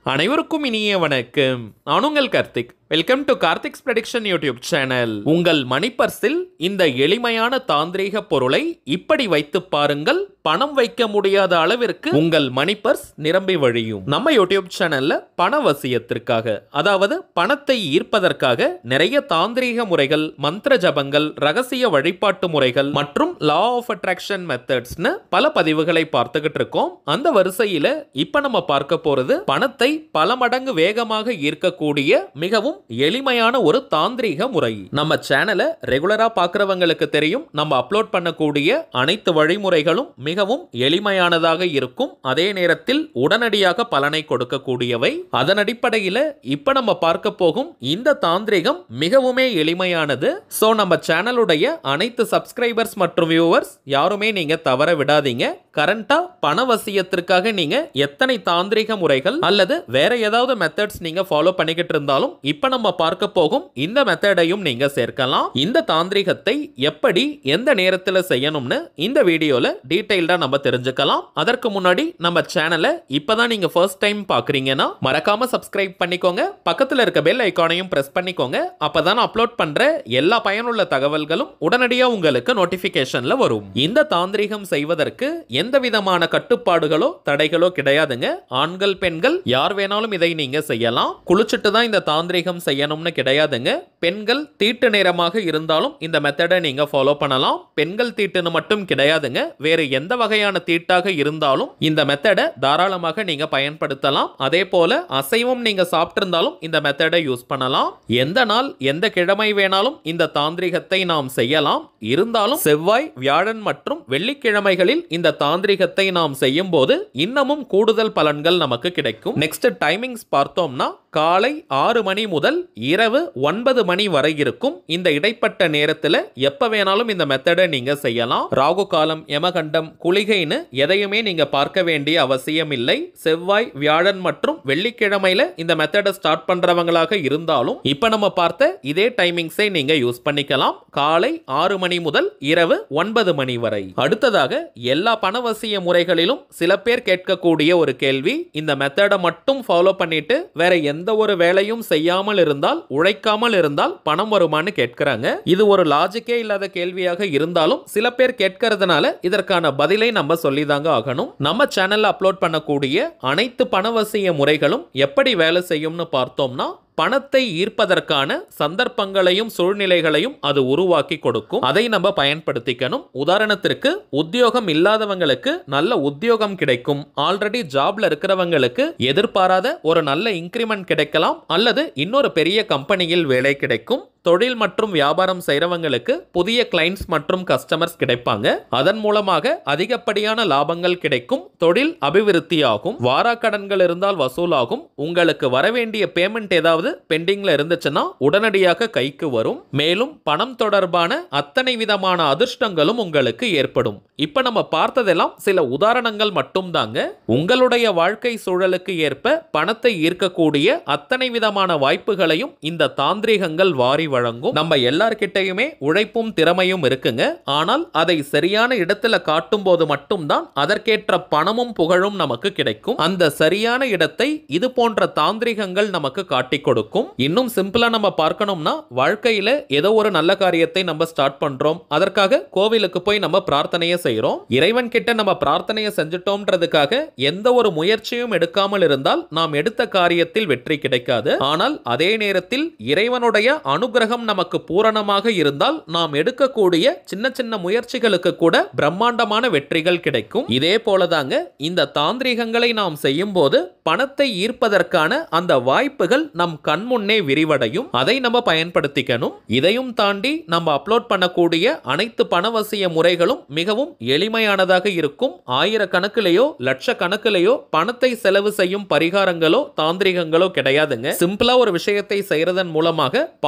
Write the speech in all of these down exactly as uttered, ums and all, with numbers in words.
அனைவருக்கும் இனிய வணக்கம். நான் உங்கள் Karthik. Welcome to Karthik's prediction YouTube channel. உங்கள் மணிப்பர்ஸில் இந்த எளிமையான தாந்திரீக பொருளை இப்படி வைத்து பாருங்கள், பணம் வைக்க முடியாத அளவிற்கு உங்கள் மணிப்பர்ஸ் நிரம்பி வழியும். நம்ம யூடியூப் சேனல்ல பண வசியத்திற்காக, அதாவது பணத்தை ஈர்ப்பதற்காக நிறைய தாந்திரீக முறைகள், மந்திர ஜபங்கள், ரகசிய வழிபாட்டு முறைகள் மற்றும் லா ஆஃப் அட்ராக்ஷன் மெத்தட்ஸ்னு பல பதிவுகளை பார்த்துக்கிட்டு இருக்கோம். அந்த வரிசையில இப்ப நம்ம பார்க்க போறது பணத்தை பல மடங்கு வேகமாக ஈர்க்கக்கூடிய மிகவும் எளிமையான ஒரு தாந்திரீக முறை. நம்ம சேனலை ரெகுலரா பார்க்கிறவங்களுக்கு தெரியும், நம்ம அப்லோட் பண்ணக்கூடிய அனைத்து வழிமுறைகளும் மிகவும் எளிமையானதாக இருக்கும், அதே நேரத்தில் உடனடியாக பலனை கொடுக்கக்கூடியவை. அதன் அடிப்படையில் இப்ப நம்ம பார்க்க போகும் இந்த தாந்திரிகம் மிகவுமே எளிமையானது. சோ நம்ம சேனலுடைய அனைத்து சப்ஸ்கிரைபர்ஸ் மற்றும் வியூவர்ஸ் யாருமே நீங்க தவற விடாதீங்க. கரண்டா பணவசியத்திற்காக நீங்க எத்தனை தாந்திரிக முறைகள் அல்லது வேற ஏதாவது மெத்தட்ஸ் நீங்க ஃபாலோ பண்ணிக்கிட்டு இருந்தாலும் இப்ப நம்ம பார்க்க போகும் இந்த மெத்தடையும் நீங்க சேர்க்கலாம். இந்த தாந்திரிகத்தை எப்படி எந்த நேரத்தில் செய்யணும்னு இந்த வீடியோல டீடைல்டா நம்ம தெரிஞ்சுக்கலாம். அதற்கு முன்னாடி நம்ம சேனலை இப்பதான் நீங்க ஃபர்ஸ்ட் டைம் பாக்குறீங்கன்னா மறக்காம சப்ஸ்கிரைப் பண்ணிக்கோங்க, பக்கத்துல இருக்க பெல் ஐகானையும் பிரஸ் பண்ணிக்கோங்க. அப்பதான் அப்லோட் பண்ற எல்லா பயனுள்ள தகவல்களும் உடனடியா உங்களுக்கு நோட்டிபிகேஷன்ல வரும். இந்த தாந்திரிகம் செய்வதற்கு எந்த விதமான கட்டுப்பாடுகளோ தடைகளோ கிடையாதுங்க. ஆண்கள் பெண்கள் யார் வேணாலும் இதை நீங்க செய்யலாம். குளிச்சுட்டு தான் இந்த தாந்திரிகம் செய்யணும்னு கிடையாதுங்க. பெண்கள் தீட்டு நேரமாக இருந்தாலும் இந்த மெத்தடை நீங்க ஃபாலோ பண்ணலாம். பெண்கள் தீட்டுன்னு மட்டும் கிடையாதுங்க, வேறு எந்த வகையான தீட்டாக இருந்தாலும் இந்த மெத்தடை தாராளமாக நீங்க பயன்படுத்தலாம். அதே போல அசைவம் நீங்க சாப்பிட்டு இருந்தாலும் இந்த மெத்தடை யூஸ் பண்ணலாம். எந்த நாள் எந்த கிழமை வேணாலும் இந்த தாந்திரிகத்தை நாம் செய்யலாம். இருந்தாலும் செவ்வாய், வியாழன் மற்றும் வெள்ளிக்கிழமைகளில் இந்த தாந்திரிகத்தை நாம் செய்யும் போது இன்னமும் கூடுதல் பலன்கள் நமக்கு கிடைக்கும். நெக்ஸ்ட் டைமிங்ஸ் பார்த்தோம்னா காலை ஆறு மணி முதல் இரவு ஒன்பது மணி வரை இருக்கும். இந்த இடைப்பட்ட நேரத்தில் எப்ப வேணாலும் இந்த மெத்தடை நீங்க செய்யலாம். ராகு காலம், யமகண்டம், குளிகைன்னு எதையுமே நீங்க பார்க்க வேண்டிய அவசியம் இல்லை. செவ்வாய், வியாழன் மற்றும் வெள்ளிக்கிழமையில இந்த மெத்தடை ஸ்டார்ட் பண்றவங்களாக இருந்தாலும் இப்ப நம்ம பார்த்த இதே டைமிங்ஸை நீங்க யூஸ் பண்ணிக்கலாம். காலை ஆறு மணி முதல் இரவு ஒன்பது மணி வரை. அடுத்ததாக எல்லா பணவசிய முறைகளிலும் சில பேர் கேட்கக்கூடிய ஒரு கேள்வி, இந்த மெத்தடை மட்டும் ஃபாலோ பண்ணிட்டு வேற எந்த எந்த ஒரு வேலையும் செய்யாமல் இருந்தால், உழைக்காமல் இருந்தால் பணம் வருமானு கேட்கிறாங்க. இது ஒரு லாஜிக்கே இல்லாத கேள்வியாக இருந்தாலும் சில பேர் கேட்கறதுனால இதற்கான பதிலை நம்ம சொல்லிதாங்க ஆகணும். நம்ம சேனல்ல அப்லோட் பண்ணக்கூடிய அனைத்து பணவசிய முறைகளும் எப்படி வேலை செய்யும்னு பார்த்தோம்னா, பணத்தை ஈர்ப்பதற்கான சந்தர்ப்பங்களையும் சூழ்நிலைகளையும் அது உருவாக்கி கொடுக்கும். அதை நம்ம பயன்படுத்திக்கணும். உதாரணத்திற்கு உத்தியோகம் இல்லாதவங்களுக்கு நல்ல உத்தியோகம் கிடைக்கும். ஆல்ரெடி ஜாப்ல இருக்கிறவங்களுக்கு எதிர்பாராத ஒரு நல்ல இன்கிரிமெண்ட் கிடைக்கலாம், அல்லது இன்னொரு பெரிய கம்பெனியில் வேலை கிடைக்கும். தொழில் மற்றும் வியாபாரம் செய்றவங்களுக்கு புதிய கிளைண்ட்ஸ் மற்றும் கஸ்டமர்ஸ் கிடைப்பாங்க. அதன் மூலமாக அதிகப்படியான லாபங்கள் கிடைக்கும். தொழில் அபிவிருத்தியாகும். வாராக்கடன்கள் இருந்தால் வசூலாகும். உங்களுக்கு வரவேண்டிய பேமெண்ட் ஏதாவது பெண்டிங்ல இருந்துச்சுன்னா உடனடியாக கைக்கு வரும். மேலும் பணம் தொடர்பான அத்தனை விதமான அதிர்ஷ்டங்களும் உங்களுக்கு ஏற்படும். இப்ப நம்ம பார்த்ததெல்லாம் சில உதாரணங்கள் மட்டும் தாங்க. உங்களுடைய வாழ்க்கை சூழலுக்கு ஏற்ப பணத்தை ஈர்க்கக்கூடிய அத்தனை விதமான வாய்ப்புகளையும் இந்த தாந்திரிகங்கள் வாரி வழங்கும். நம்ம எல்லார்கிட்டையுமே உழைப்பும் திறமையும் இருக்குங்க. ஆனால் அதை சரியான இடத்துல காட்டும் போது மட்டும்தான் அதற்கேற்ற பணமும் புகழும் நமக்கு கிடைக்கும். அந்த சரியான இடத்தை இது போன்ற தாந்திரிகங்கள் நமக்கு காட்டி கொடுக்கும். இன்னும் சிம்பிளா நம்ம பார்க்கணும்னா, வாழ்க்கையில ஏதோ ஒரு நல்ல காரியத்தை நம்ம ஸ்டார்ட் பண்றோம், அதற்காக கோவிலுக்கு போய் நம்ம பிரார்த்தனையை செய்யறோம். இறைவன் கிட்ட நம்ம பிரார்த்தனையை செஞ்சுட்டோம்ன்றதுக்காக எந்த ஒரு முயற்சியும் எடுக்காமல் இருந்தால் நாம் எடுத்த காரியத்தில் வெற்றி கிடைக்காது. ஆனால் அதே நேரத்தில் இறைவனுடைய அனுகிரகம் நமக்கு பூரணமாக இருந்தால் நாம் எடுக்கக்கூடிய சின்ன சின்ன முயற்சிகளுக்கு கூட பிரம்மாண்டமான வெற்றிகள் கிடைக்கும். இதே போலதாங்க இந்த தாந்திரிகங்களை நாம் செய்யும் போது பணத்தை ஈர்ப்பதற்கான அந்த வாய்ப்புகள் நம் கண்முன்னே விரிவடையும். அதை நம்ம பயன்படுத்திக்கணும். இதையும் தாண்டி நம்ம அப்லோட் பண்ணக்கூடிய அனைத்து பணவசிய முறைகளும் மிகவும் எளிமையானதாக இருக்கும். ஆயிரக்கணக்கிலேயோ லட்சக்கணக்கிலேயோ பணத்தை செலவு செய்யும் பரிகாரங்களோ தாந்திரிகங்களோ கிடையாதுங்க. சிம்பிளா ஒரு விஷயத்தை செய்யறதன் மூலமாக பாசிட்டிவா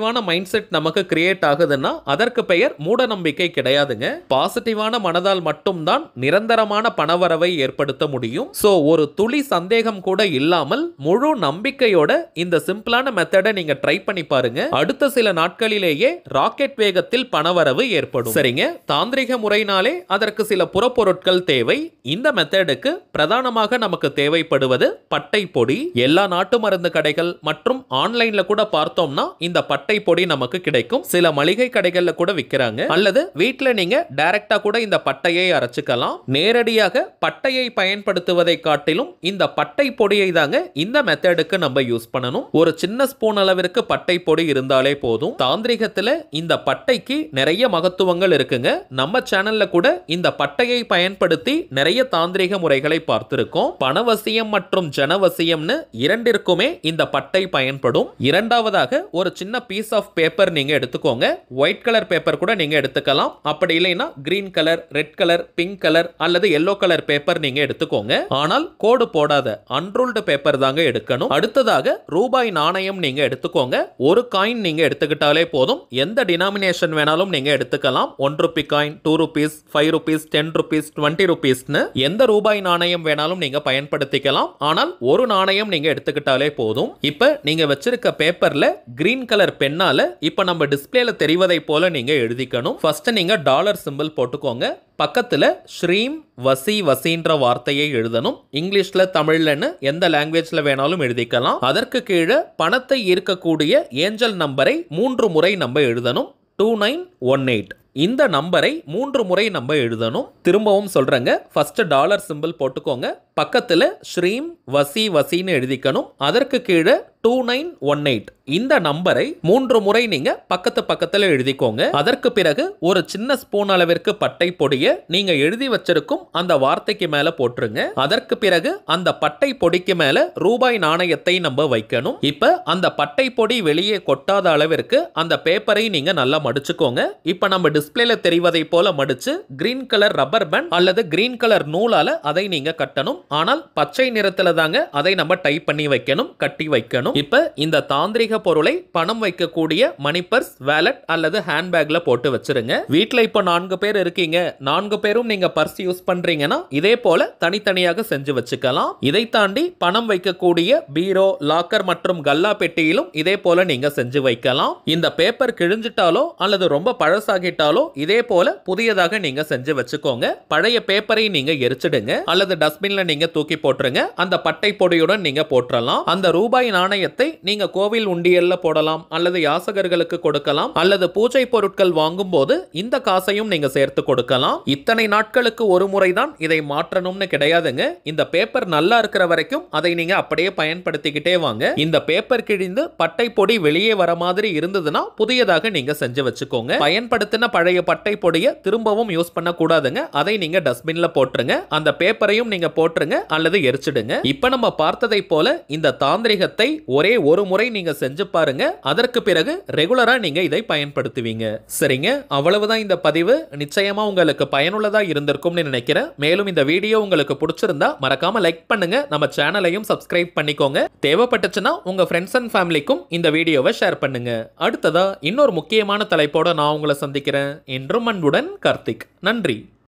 நெகட்டிவான மைண்ட் செட் நமக்கு கிரியேட் ஆகுதுன்னா அதற்கு பெயர் மூட நம்பிக்கை கிடையாதுங்க. பாசிட்டிவான மனதால் மட்டும்தான் நிரந்தரமான பணவரவை ஏற்படுத்த முடியும். சோ ஒரு துளி சந்தேகம் கூட இல்லாமல் முழு நம்பிக்கையோட இந்த சிம்பிளான மெத்தடை நீங்க ட்ரை பண்ணி பாருங்க. அடுத்த சில நாட்களிலேயே ராக்கெட் வேகத்தில் பணவரவு ஏற்படும். சரிங்க, தாந்திரிக முறையினாலே அதற்கு சில புறப்பொருட்கள் தேவை. இந்த மெத்தடுக்கு பிரதானமாக நமக்கு தேவைப்படுவது பட்டை பொடி. எல்லா நாட்டு மருந்து கடைகள் மற்றும் ஆன்லைன்ல கூட பார்த்தோம்னா இந்த பட்டை பொடி நமக்கு கிடைக்கும். சில மளிகை கடைகள்ல கூட விற்கிறாங்க. அல்லது வீட்ல நீங்க டைரக்டா கூட இந்த பட்டையை அரைச்சுக்கலாம். நேரடியாக பட்டையை பயன்படுத்துவதை காட்டிலும் இந்த பட்டை பொடியை தாங்க இந்த மெத்தடுக்கு நம்ம யூஸ் பண்ணணும். ஒரு சின்ன ஸ்பூன் அளவிற்கு பட்டை பொடி இருந்தாலே போதும். தாந்திரிகத்துல இந்த பட்டைக்கு நிறைய மகத்துவங்கள் இருக்குங்க. நம்ம சேனல்ல கூட இந்த பட்டையை பயன்படுத்தி நிறைய தாந்திரிக முறைகளை பார்த்திருக்கோம். பணவசியம் மற்றும் ஜனவசியம்னு இரண்டிற்குமே இந்த பட்டை பயன்படும். இரண்டாவதாக ஒரு சின்ன பீஸ் ஆஃப் பேப்பர் நீங்க எடுத்துக்கோங்க. ஒயிட் கலர் பேப்பர் கூட நீங்க எடுத்துக்கலாம். அப்படி இல்லைன்னா green colour, red colour, pink colour அல்லது எல்லோ கலர் பேப்பர் நீங்க எடுத்துக்கோங்க. ஆனால் கோடு போடாத அன்ரூல்டு பேப்பர் தாங்க எடுக்கணும். அடுத்ததாக ரூபாய் நாணயம் நீங்க எடுத்துக்கோங்க. ஒரு காயின் நீங்க எடுத்துக்கிட்டாலே போதும். எந்த டினாமினேஷன் வேணாலும் நீங்க எடுத்துக்கலாம். One rupee coin, two rupees, five rupees, ten rupees, twenty ருபீஸ்னு எந்த ரூபாய் நாணயம் வேணாலும் நீங்க பயன்படுத்திக்கலாம். ஆனால் ஒரு நாணயம் நீங்க எடுத்துக்கிட்டாலே போதும். இப்ப நீங்க வச்சிருக்க பேப்பர்ல கிரீன் கலர் பெண்ணால இப்ப நம்ம டிஸ்பிளேல தெரிவதை போல நீங்க எழுதிக்கணும். ஃபர்ஸ்ட் நீங்க டாலர் சிம்பிள் போட்டுக்கோங்க. பக்கத்துல ஸ்ரீம் வசி வசின்ற வார்த்தையை எழுதணும். இங்கிலீஷ்ல, தமிழ்லன்னு எந்த லாங்குவேஜ்ல வேணாலும் எழுதிக்கலாம். அதற்கு கீழே பணத்தை ஈர்க்கக்கூடிய ஏஞ்சல் நம்பரை மூன்று முறை நம்ம எழுதணும். டூ நைன் ஒன் எயிட் இந்த நம்பரை மூன்று முறை நம்ம எழுதணும். திரும்பவும் சொல்றேங்க. ஃபர்ஸ்ட் டாலர் சிம்பிள் போட்டுக்கோங்க. பக்கத்துல ஸ்ரீம் வசி வசின்னு எழுதிக்கணும். அதற்கு கீழே டூ நைன் ஒன் எயிட் இந்த நம்பரை மூன்று முறை நீங்க பக்கத்து பக்கத்துல எழுதிக்கோங்க. அதற்கு பிறகு ஒரு சின்ன ஸ்பூன் அளவிற்கு பட்டை பொடியை நீங்க எழுதி வச்சிருக்கும் அந்த வார்த்தைக்கு மேல போட்டுருங்க. அதற்கு பிறகு அந்த பட்டை பொடிக்கு மேல ரூபாய் நாணயத்தை நம்ம வைக்கணும். இப்ப அந்த பட்டை பொடி வெளியே கொட்டாத அளவிற்கு அந்த பேப்பரை நீங்க நல்லா மடிச்சுக்கோங்க. இப்ப நம்ம டிஸ்பிளேல தெரிவதை போல மடிச்சு கிரீன் கலர் ரப்பர் பேண்ட் அல்லது கிரீன் கலர் நூலால அதை நீங்க கட்டணும். ஆனால் பச்சை நிறத்துல தாங்க அதை நம்ம டைப் பண்ணி வைக்கணும், கட்டி வைக்கணும். இப்ப இந்த தாந்திரிக பொருளை பணம் வைக்கக்கூடிய மணி பர்ஸ், வாலெட் அல்லது ஹேண்ட்பேக்ல போட்டு வச்சிருங்க. வீட்ல இப்ப நான்கு பேர் இருக்கீங்க. நான்கு பேரும் நீங்க பர்ஸ் யூஸ் பண்றீங்கன்னா இதே போல தனித்தனியாக செஞ்சு வச்சுக்கலாம். இதை தாண்டி பணம் வைக்கக்கூடிய பீரோ, லாக்கர் மற்றும் கல்லா பெட்டியிலும் இதே போல நீங்க செஞ்சு வைக்கலாம். இந்த பேப்பர் கிழிஞ்சிட்டாலோ அல்லது ரொம்ப பழசாகிட்டாலோ இதே போல புதியதாக நீங்க செஞ்சு வச்சுக்கோங்க. பழைய பேப்பரை நீங்க எரிச்சிடுங்க அல்லது டஸ்ட்பின்ல நீங்க தூக்கி போட்டுருங்க. அந்த பட்டை பொடியுடன் நீங்க போட்டுறலாம். அந்த ரூபாய் நாணயத்தை நீங்க கோவில் உண்டியல்ல போடலாம் அல்லது யாசகர்களுக்கு கொடுக்கலாம் அல்லது பூஜை பொருட்கள் வாங்கும் போது இந்த காசையும் நீங்க சேர்த்து கொடுக்கலாம். இத்தனை நாட்களுக்கு ஒரு முறை தான் இதை மாற்றணும்னு கிடையாதுங்க. இந்த பேப்பர் நல்லா இருக்கிற வரைக்கும் அதை நீங்க அப்படியே பயன்படுத்திக்கிட்டே வாங்க. இந்த பேப்பர் கிழிந்து பட்டை பொடி வெளியே வர மாதிரி இருந்ததுன்னா புதியதாக நீங்க செஞ்சு வச்சுக்கோங்க. பயன்படுத்தின பழைய பட்டை பொடியை திரும்பவும் யூஸ் பண்ண கூடாதுங்க. அதை நீங்க டஸ்ட்பின்ல போட்டுருங்க. அந்த பேப்பரையும் நீங்க போட்டுருங்க அல்லது எரிச்சிடுங்க. இப்ப நம்ம பார்த்ததை போல இந்த தாந்திரிகத்தை ஒரே ஒரு முறை நீங்க செஞ்சு பாருங்க. அதற்கு பிறகு ரெகுலரா நீங்க இதை பயன்படுத்துவீங்க. சரிங்க, அவ்வளவுதான் இந்த பதிவு. நிச்சயமா உங்களுக்கு பயனுள்ளதா இருந்திருக்கும்னு நினைக்கிறேன். மேலும் இந்த வீடியோ உங்களுக்கு பிடிச்சிருந்தா மறக்காம லைக் பண்ணுங்க. நம்ம சேனலையும் சப்ஸ்கிரைப் பண்ணிக்கோங்க. தேவைப்பட்டுச்சுன்னா உங்க ஃப்ரெண்ட்ஸ் அண்ட் ஃபேமிலிக்கும் இந்த வீடியோவை ஷேர் பண்ணுங்க. அடுத்ததா இன்னொரு முக்கியமான தலைப்போட நான் உங்களை சந்திக்கிறேன். என்றும் அன்புடன் கார்த்திக். நன்றி.